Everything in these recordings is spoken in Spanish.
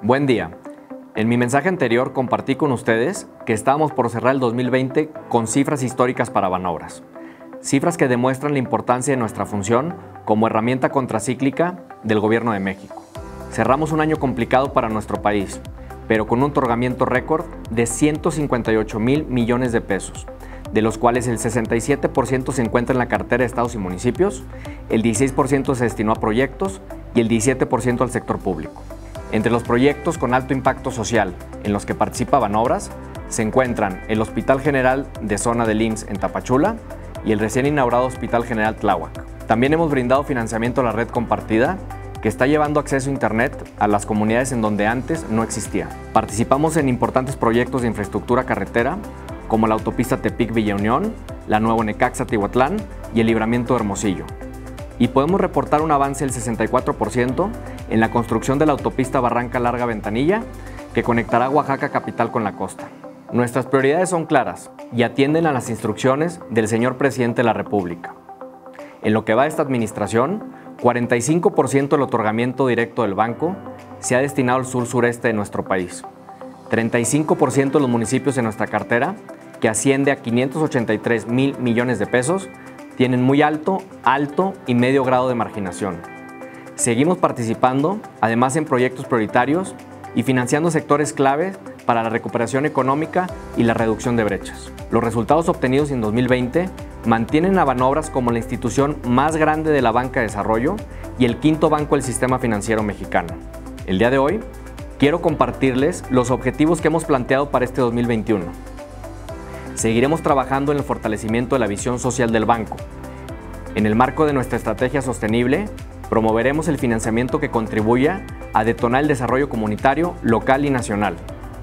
Buen día. En mi mensaje anterior compartí con ustedes que estábamos por cerrar el 2020 con cifras históricas para Banobras. Cifras que demuestran la importancia de nuestra función como herramienta contracíclica del Gobierno de México. Cerramos un año complicado para nuestro país, pero con un otorgamiento récord de 158,000 millones de pesos, de los cuales el 67% se encuentra en la cartera de estados y municipios, el 16% se destinó a proyectos y el 17% al sector público. Entre los proyectos con alto impacto social en los que participa Banobras se encuentran el Hospital General de Zona del IMSS en Tapachula y el recién inaugurado Hospital General Tláhuac. También hemos brindado financiamiento a la red compartida, que está llevando acceso a Internet a las comunidades en donde antes no existía. Participamos en importantes proyectos de infraestructura carretera, como la autopista Tepic-Villa Unión, la Nuevo Necaxa-Tihuatlán y el Libramiento de Hermosillo. Y podemos reportar un avance del 64% en la construcción de la autopista Barranca Larga-Ventanilla, que conectará Oaxaca capital con la costa. Nuestras prioridades son claras y atienden a las instrucciones del señor Presidente de la República. En lo que va de esta administración, 45% del otorgamiento directo del banco se ha destinado al sur-sureste de nuestro país. 35% de los municipios de nuestra cartera, que asciende a 583,000 millones de pesos, tienen muy alto y medio grado de marginación. Seguimos participando, además, en proyectos prioritarios y financiando sectores claves para la recuperación económica y la reducción de brechas. Los resultados obtenidos en 2020 mantienen a Banobras como la institución más grande de la banca de desarrollo y el quinto banco del sistema financiero mexicano. El día de hoy, quiero compartirles los objetivos que hemos planteado para este 2021. Seguiremos trabajando en el fortalecimiento de la visión social del banco. En el marco de nuestra estrategia sostenible, promoveremos el financiamiento que contribuya a detonar el desarrollo comunitario, local y nacional.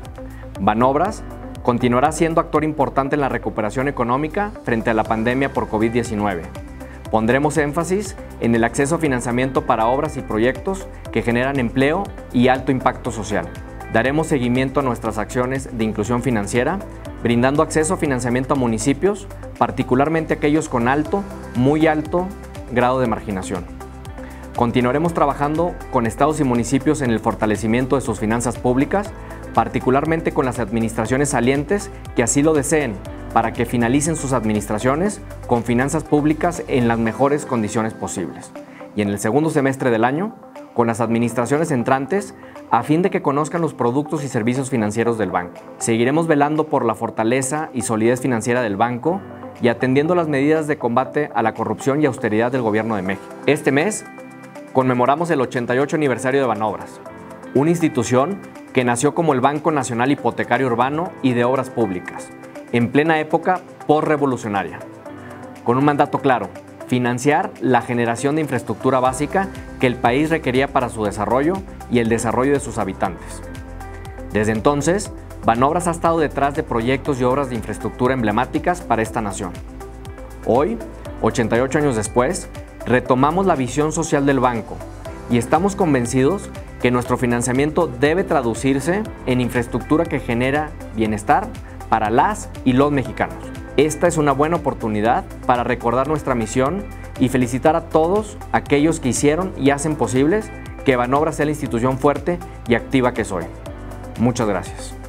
Banobras continuará siendo actor importante en la recuperación económica frente a la pandemia por COVID-19. Pondremos énfasis en el acceso a financiamiento para obras y proyectos que generan empleo y alto impacto social. Daremos seguimiento a nuestras acciones de inclusión financiera, brindando acceso a financiamiento a municipios, particularmente aquellos con muy alto grado de marginación. Continuaremos trabajando con estados y municipios en el fortalecimiento de sus finanzas públicas, particularmente con las administraciones salientes que así lo deseen, para que finalicen sus administraciones con finanzas públicas en las mejores condiciones posibles. Y en el segundo semestre del año, con las administraciones entrantes, a fin de que conozcan los productos y servicios financieros del banco. Seguiremos velando por la fortaleza y solidez financiera del banco y atendiendo las medidas de combate a la corrupción y austeridad del Gobierno de México. Este mes conmemoramos el 88 aniversario de Banobras, una institución que nació como el Banco Nacional Hipotecario Urbano y de Obras Públicas, en plena época postrevolucionaria, con un mandato claro: financiar la generación de infraestructura básica que el país requería para su desarrollo y el desarrollo de sus habitantes. Desde entonces, Banobras ha estado detrás de proyectos y obras de infraestructura emblemáticas para esta nación. Hoy, 88 años después, retomamos la visión social del banco y estamos convencidos que nuestro financiamiento debe traducirse en infraestructura que genera bienestar para las y los mexicanos. Esta es una buena oportunidad para recordar nuestra misión y felicitar a todos aquellos que hicieron y hacen posibles que Banobras sea la institución fuerte y activa que soy. Muchas gracias.